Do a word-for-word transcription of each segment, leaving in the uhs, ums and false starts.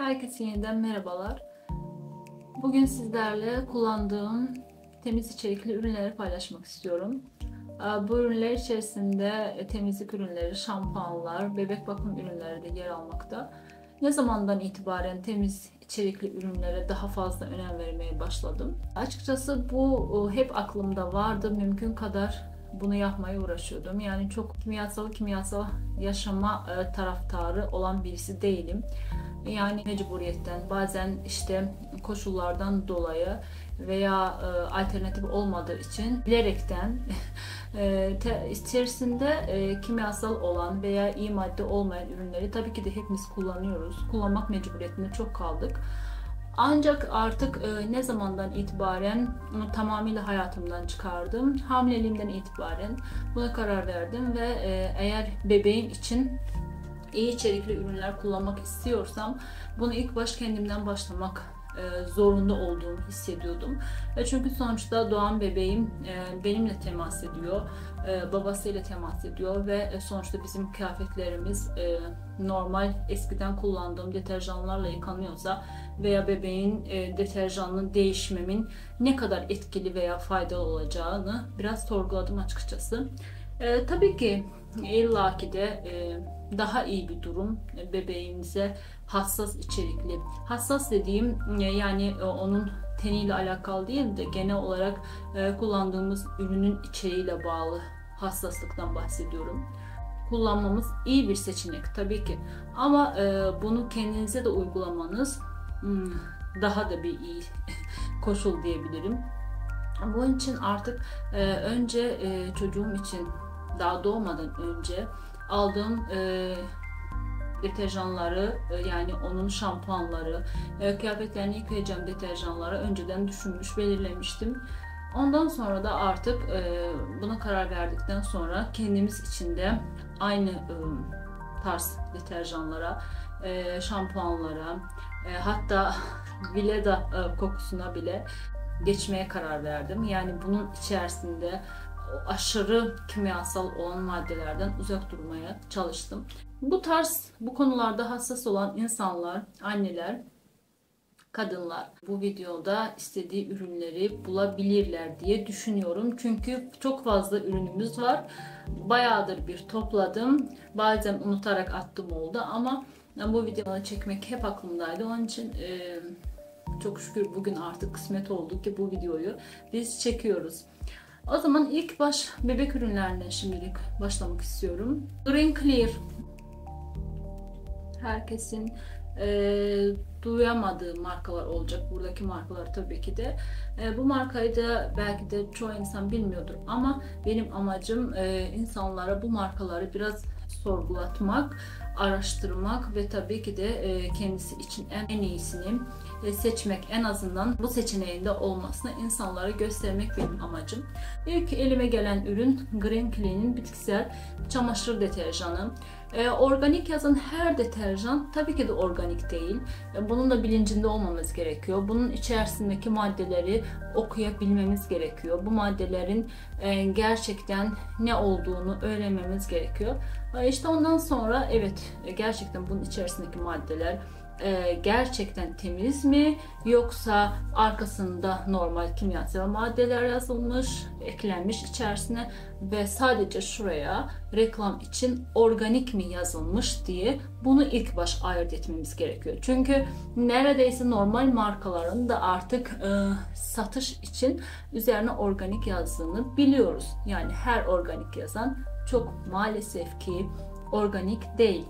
Herkese yeniden merhabalar. Bugün sizlerle kullandığım temiz içerikli ürünleri paylaşmak istiyorum. Bu ürünler içerisinde temizlik ürünleri, şampuanlar, bebek bakım ürünleri de yer almakta. Ne zamandan itibaren temiz içerikli ürünlere daha fazla önem vermeye başladım? Açıkçası bu hep aklımda vardı. Mümkün kadar bunu yapmaya uğraşıyordum. Yani çok kimyasal kimyasal yaşama taraftarı olan birisi değilim. Yani mecburiyetten, bazen işte koşullardan dolayı veya e, alternatif olmadığı için bilerekten e, te, içerisinde e, kimyasal olan veya iyi madde olmayan ürünleri tabii ki de hepimiz kullanıyoruz. Kullanmak mecburiyetinde çok kaldık. Ancak artık e, ne zamandan itibaren onu tamamıyla hayatımdan çıkardım. Hamileliğimden itibaren buna karar verdim ve e, eğer bebeğim için iyi içerikli ürünler kullanmak istiyorsam bunu ilk baş kendimden başlamak e, zorunda olduğumu hissediyordum. E, çünkü sonuçta doğan bebeğim e, benimle temas ediyor, e, babasıyla temas ediyor ve e, sonuçta bizim kıyafetlerimiz e, normal eskiden kullandığım deterjanlarla yıkanıyorsa veya bebeğin e, deterjanını değişmemin ne kadar etkili veya faydalı olacağını biraz sorguladım açıkçası. E, tabii ki illaki de e, daha iyi bir durum bebeğimize hassas içerikli. Hassas dediğim yani onun teniyle alakalı değil de genel olarak kullandığımız ürünün içeriğiyle bağlı hassaslıktan bahsediyorum. Kullanmamız iyi bir seçenek tabii ki. Ama bunu kendinize de uygulamanız daha da bir iyi koşul diyebilirim. Bunun için artık önce çocuğum için daha doğmadan önce aldığım e, deterjanları e, yani onun şampuanları, e, kıyafetlerini yıkayacağım deterjanları önceden düşünmüş, belirlemiştim. Ondan sonra da artık e, buna karar verdikten sonra kendimiz için de aynı e, tarz deterjanlara, e, şampuanlara, e, hatta Vileda e, kokusuna bile geçmeye karar verdim. Yani bunun içerisinde aşırı kimyasal olan maddelerden uzak durmaya çalıştım. Bu tarz, bu konularda hassas olan insanlar, anneler, kadınlar bu videoda istediği ürünleri bulabilirler diye düşünüyorum. Çünkü çok fazla ürünümüz var. Bayağıdır bir topladım. Bazen unutarak attım oldu ama bu videoları çekmek hep aklımdaydı. Onun için e, çok şükür bugün artık kısmet oldu ki bu videoyu biz çekiyoruz. O zaman ilk baş bebek ürünlerinden şimdilik başlamak istiyorum. Green Clear. Herkesin e, duyamadığı markalar olacak. Buradaki markalar tabii ki de. E, bu markayı da belki de çoğu insan bilmiyordur ama benim amacım e, insanlara bu markaları biraz sorgulatmak, araştırmak ve tabii ki de e, kendisi için en, en iyisini e, seçmek, en azından bu seçeneğinde olmasını insanlara göstermek benim amacım. İlk elime gelen ürün Green Clean'in bitkisel çamaşır deterjanı. E, organik yazan her deterjan tabii ki de organik değil. E, bunun da bilincinde olmamız gerekiyor. Bunun içerisindeki maddeleri okuyabilmemiz gerekiyor. Bu maddelerin e, gerçekten ne olduğunu öğrenmemiz gerekiyor. E, işte ondan sonra evet gerçekten bunun içerisindeki maddeler e, gerçekten temiz mi yoksa arkasında normal kimyasal maddeler yazılmış, eklenmiş içerisine ve sadece şuraya reklam için organik mi yazılmış diye bunu ilk baş ayırt etmemiz gerekiyor. Çünkü neredeyse normal markaların da artık e, satış için üzerine organik yazdığını biliyoruz. Yani her organik yazan çok maalesef ki organik değil.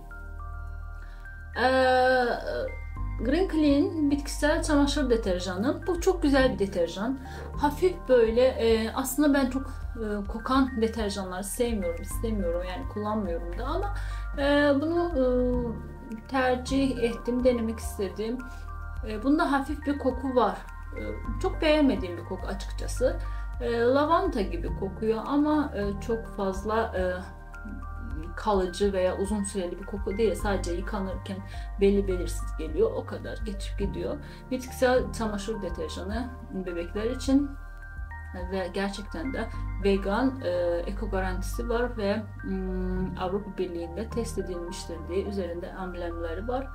Ee, Green Clean bitkisel çamaşır deterjanı. Bu çok güzel bir deterjan. Hafif böyle e, aslında ben çok e, kokan deterjanları sevmiyorum, istemiyorum yani kullanmıyorum da ama e, bunu e, tercih ettim, denemek istedim. E, bunda hafif bir koku var. E, çok beğenmediğim bir koku açıkçası. E, lavanta gibi kokuyor ama e, çok fazla e, kalıcı veya uzun süreli bir koku değil. Sadece yıkanırken belli belirsiz geliyor. O kadar geçip gidiyor. Bitkisel çamaşır deterjanı bebekler için ve gerçekten de vegan, e, eko garantisi var ve m, Avrupa Birliği'nde test edilmiştir diye üzerinde amblemleri var.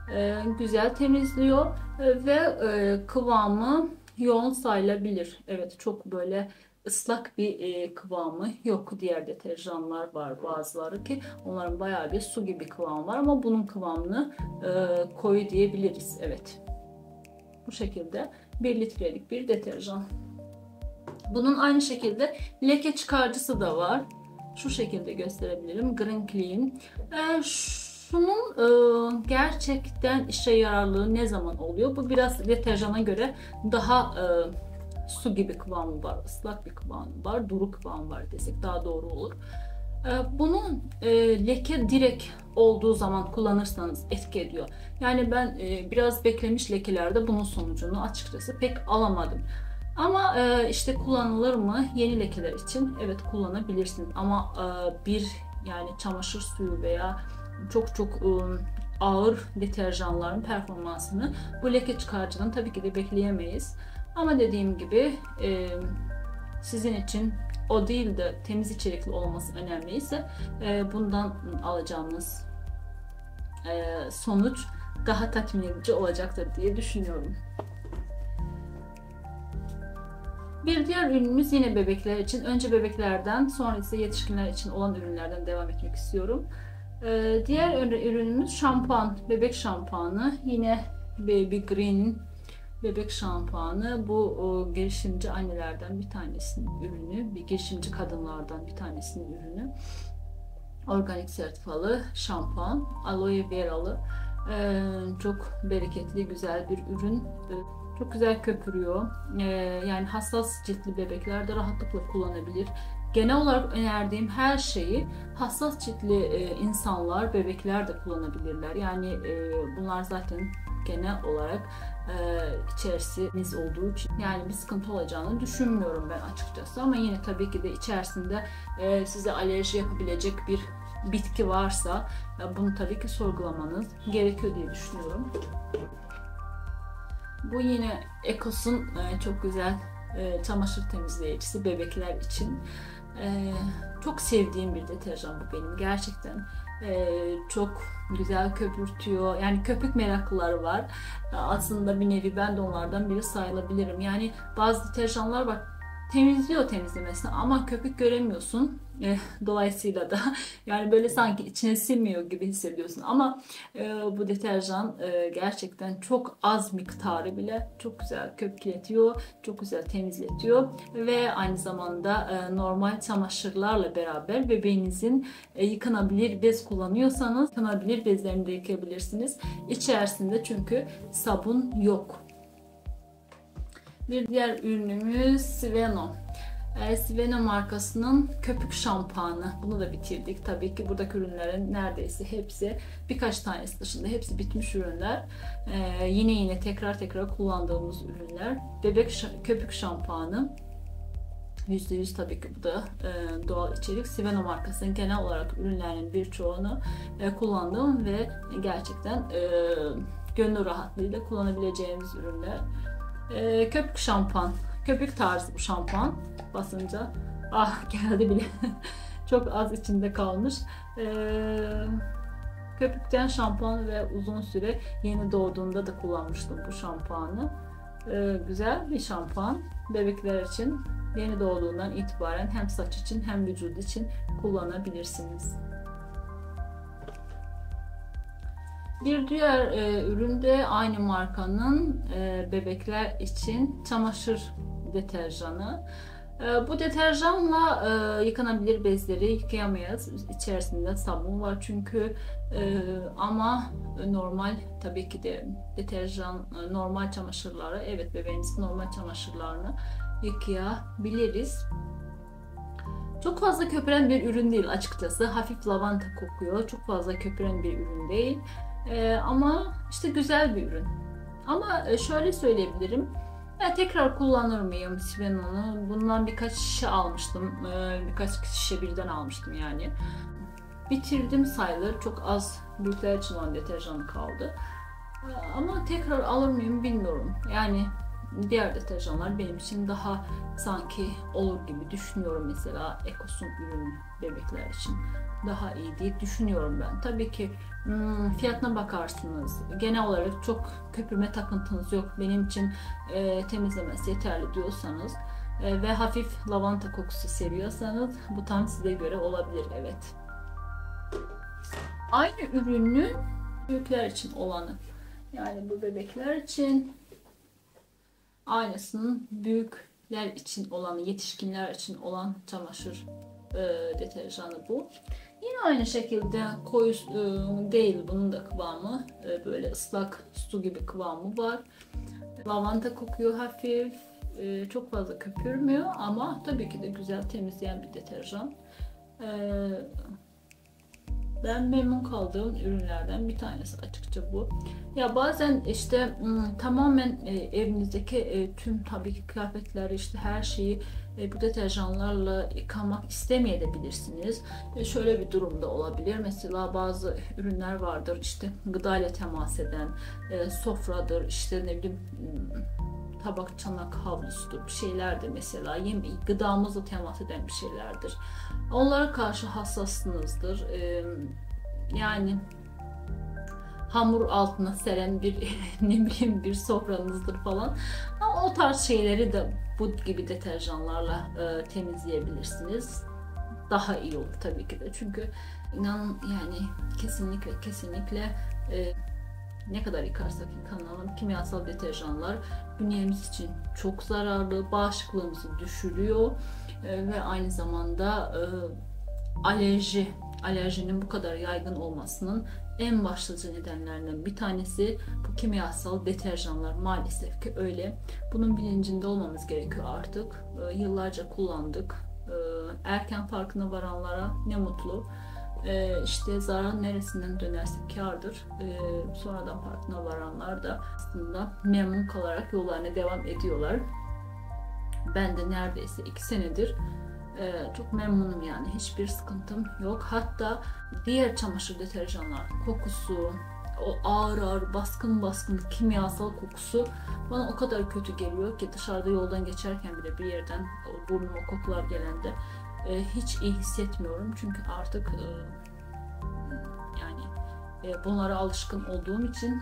e, güzel temizliyor e, ve e, kıvamı yoğun sayılabilir. Evet, çok böyle ıslak bir e, kıvamı yok. Diğer deterjanlar var bazıları ki onların bayağı bir su gibi kıvamı var ama bunun kıvamını e, koyu diyebiliriz. Evet. Bu şekilde bir litrelik bir deterjan. Bunun aynı şekilde leke çıkarıcısı da var. Şu şekilde gösterebilirim. Green Clean. Ee, şunun e, gerçekten işe yararlığı ne zaman oluyor? Bu biraz deterjana göre daha e, su gibi kıvamı var, ıslak bir kıvamı var, duru kıvamı var desek daha doğru olur. E, bunun e, leke direkt olduğu zaman kullanırsanız etki ediyor. Yani ben e, biraz beklemiş lekelerde bunun sonucunu açıkçası pek alamadım. Ama e, işte kullanılır mı? Yeni lekeler için evet kullanabilirsiniz. Ama e, bir yani çamaşır suyu veya çok çok e, ağır deterjanların performansını bu leke çıkarıcıdan tabii ki de bekleyemeyiz. Ama dediğim gibi e, sizin için o değil de temiz içerikli olması önemliyse e, bundan alacağınız e, sonuç daha tatmin edici olacaktır diye düşünüyorum. Bir diğer ürünümüz yine bebekler için. Önce bebeklerden, sonra ise yetişkinler için olan ürünlerden devam etmek istiyorum. Ee, diğer ürünümüz şampuan, bebek şampuanı. Yine Baby Green bebek şampuanı. Bu o, girişimci annelerden bir tanesinin ürünü, bir girişimci kadınlardan bir tanesinin ürünü. Organik sertifikalı şampuan, aloe veralı. Ee, çok bereketli, güzel bir ürün. Çok güzel köpürüyor. Ee, yani hassas ciltli bebekler de rahatlıkla kullanabilir. Genel olarak önerdiğim her şeyi hassas ciltli e, insanlar, bebekler de kullanabilirler. Yani e, bunlar zaten genel olarak e, içerisimiz olduğu için yani bir sıkıntı olacağını düşünmüyorum ben açıkçası. Ama yine tabii ki de içerisinde e, size alerji yapabilecek bir bitki varsa e, bunu tabii ki sorgulamanız gerekiyor diye düşünüyorum. Bu yine Ekos'un e, çok güzel e, çamaşır temizleyicisi bebekler için. E, çok sevdiğim bir deterjan bu benim. Gerçekten e, çok güzel köpürtüyor. Yani köpük meraklıları var. E, aslında bir nevi ben de onlardan biri sayılabilirim. Yani bazı deterjanlar var. Temizliyor temizlemesine ama köpük göremiyorsun. E, dolayısıyla da yani böyle sanki içine sinmiyor gibi hissediyorsun. Ama e, bu deterjan e, gerçekten çok az miktarı bile çok güzel köpükletiyor, çok güzel temizletiyor ve aynı zamanda e, normal çamaşırlarla beraber bebeğinizin e, yıkanabilir bez kullanıyorsanız yıkanabilir bezlerini de yıkayabilirsiniz. İçerisinde çünkü sabun yok. Bir diğer ürünümüz Sveno. E, Sveno markasının köpük şampuanı. Bunu da bitirdik. Tabii ki buradaki ürünlerin neredeyse hepsi, birkaç tanesi dışında hepsi bitmiş ürünler. E, yine yine tekrar tekrar kullandığımız ürünler. Bebek ş köpük şampuanı. yüzde yüz tabii ki bu da e, doğal içerik. Sveno markasının genel olarak ürünlerinin birçoğunu e, kullandım ve gerçekten e, gönül rahatlığıyla kullanabileceğimiz ürünler. Ee, köpük şampuan. Köpük tarzı bu şampuan. Basınca ah geldi bile. Çok az içinde kalmış. Ee, köpükten şampuan ve uzun süre yeni doğduğunda da kullanmıştım bu şampuanı. Ee, güzel bir şampuan. Bebekler için yeni doğduğundan itibaren hem saç için hem vücut için kullanabilirsiniz. Bir diğer e, ürün de aynı markanın e, bebekler için çamaşır deterjanı. E, bu deterjanla e, yıkanabilir bezleri yıkayamayız. İçerisinde sabun var çünkü e, ama normal tabii ki de deterjan normal çamaşırları evet bebeğinizin normal çamaşırlarını yıkayabiliriz. Çok fazla köpüren bir ürün değil açıkçası. Hafif lavanta kokuyor. Çok fazla köpüren bir ürün değil. Ee, ama işte güzel bir ürün. Ama şöyle söyleyebilirim. Ya tekrar kullanır mıyım Sveno'nu? Bundan birkaç şişe almıştım. Ee, birkaç şişe birden almıştım yani. Bitirdim sayılır. Çok az büyükler için olan deterjan kaldı. Ee, ama tekrar alır mıyım bilmiyorum. Yani diğer deterjanlar benim için daha sanki olur gibi düşünüyorum. Mesela Ekos'un ürünü bebekler için. daha iyi diye düşünüyorum ben. Tabii ki hmm, fiyatına bakarsınız. Genel olarak çok köpürme takıntınız yok. Benim için e, temizlemesi yeterli diyorsanız e, ve hafif lavanta kokusu seviyorsanız bu tam size göre olabilir, evet. Aynı ürünün büyükler için olanı, yani bu bebekler için aynısının büyükler için olanı, yetişkinler için olan çamaşır e, deterjanı bu. Yine aynı şekilde koyu e, değil, bunun da kıvamı e, böyle ıslak su gibi kıvamı var. Lavanta kokuyor hafif, e, çok fazla köpürmüyor ama tabii ki de güzel temizleyen bir deterjan. E, Ben memnun kaldığım ürünlerden bir tanesi açıkça bu. Ya bazen işte tamamen evinizdeki tüm tabii ki kıyafetleri, işte her şeyi bu deterjanlarla yıkamak istemeyebilirsiniz. Şöyle bir durumda olabilir. Mesela bazı ürünler vardır, işte gıdayla temas eden, sofradır, işte ne bileyim tabak, çanak, havlusudur, bir şeylerdir mesela, yemeği, gıdamızla temas eden bir şeylerdir. Onlara karşı hassassınızdır. Ee, yani hamur altına seren bir ne bileyim bir sofranızdır falan. Ama o tarz şeyleri de bu gibi deterjanlarla e, temizleyebilirsiniz. Daha iyi olur tabii ki de. Çünkü inanın yani kesinlikle kesinlikle e, ne kadar yıkarsak yıkanalım, kimyasal deterjanlar bünyemiz için çok zararlı, bağışıklığımızı düşürüyor e, ve aynı zamanda e, alerji, alerjinin bu kadar yaygın olmasının en başlıca nedenlerinden bir tanesi bu kimyasal deterjanlar, maalesef ki öyle. Bunun bilincinde olmamız gerekiyor artık. E, yıllarca kullandık. E, erken farkına varanlara ne mutlu. Ee, işte zarar neresinden dönersek kârdır. Ee, sonradan farkına varanlar da aslında memnun kalarak yollarına devam ediyorlar. Ben de neredeyse iki senedir e, çok memnunum, yani hiçbir sıkıntım yok. Hatta diğer çamaşır deterjanlar kokusu, o ağır ağır baskın baskın kimyasal kokusu bana o kadar kötü geliyor ki dışarıda yoldan geçerken bile bir yerden burnuma kokular gelende e, hiç iyi hissetmiyorum. Çünkü artık e, yani e, bunlara alışkın olduğum için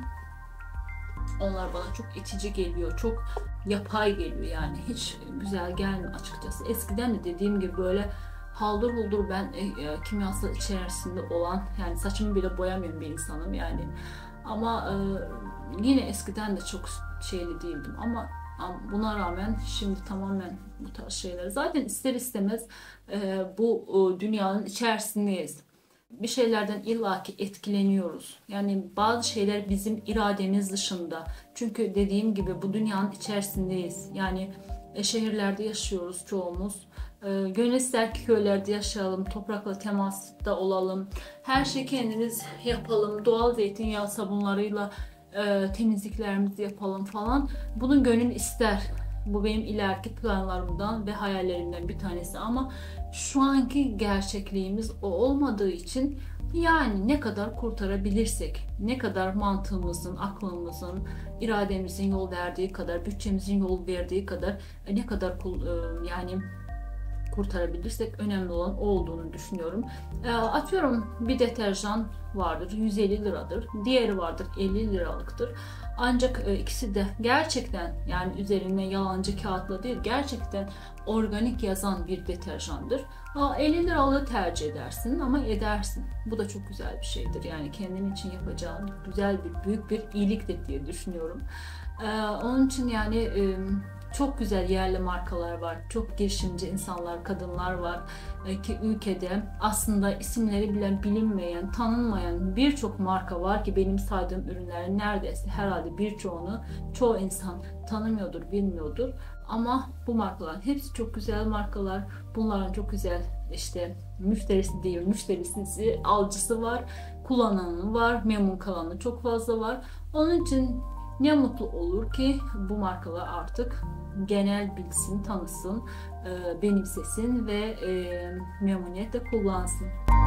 onlar bana çok itici geliyor, çok yapay geliyor, yani hiç güzel gelmiyor açıkçası. Eskiden de dediğim gibi böyle haldır huldur ben e, e, kimyasal içerisinde olan, yani saçımı bile boyamayan bir insanım yani. Ama e, yine eskiden de çok şeyli değildim ama buna rağmen şimdi tamamen bu tarz şeyler. Zaten ister istemez e, bu e, dünyanın içerisindeyiz. Bir şeylerden illaki etkileniyoruz. Yani bazı şeyler bizim irademiz dışında. Çünkü dediğim gibi bu dünyanın içerisindeyiz. Yani e, şehirlerde yaşıyoruz çoğumuz. E, gönül ister ki köylerde yaşayalım, toprakla temasta olalım. Her şeyi kendimiz yapalım. Doğal zeytinyağı sabunlarıyla e, temizliklerimizi yapalım falan. Bunun gönül ister. Bu benim ileriki planlarımdan ve hayallerimden bir tanesi ama şu anki gerçekliğimiz o olmadığı için yani ne kadar kurtarabilirsek, ne kadar mantığımızın, aklımızın, irademizin yol verdiği kadar, bütçemizin yol verdiği kadar ne kadar yani kurtarabilirsek önemli olan o olduğunu düşünüyorum. E, atıyorum bir deterjan vardır yüz elli liradır, diğeri vardır elli liralıktır. Ancak e, ikisi de gerçekten, yani üzerine yalancı kağıtla değil, gerçekten organik yazan bir deterjandır. Aa, elli liralığı tercih edersin ama edersin. Bu da çok güzel bir şeydir. Yani kendin için yapacağın güzel bir, büyük bir iyiliktir diye düşünüyorum. Ee, onun için yani e, çok güzel yerli markalar var. Çok girişimci insanlar, kadınlar var e, ki ülkede aslında isimleri bile bilinmeyen, tanınmayan birçok marka var ki benim saydığım ürünlerin neredeyse herhalde birçoğunu çoğu insan tanımıyordur, bilmiyordur. Ama bu markaların hepsi çok güzel markalar. Bunların çok güzel işte müşterisi değil, müşterisi, alıcısı var, kullananı var, memnun kalanı çok fazla var. Onun için ne mutlu olur ki bu markalar artık genel bilsin, tanısın, benimsesin ve memnuniyetle kullansın.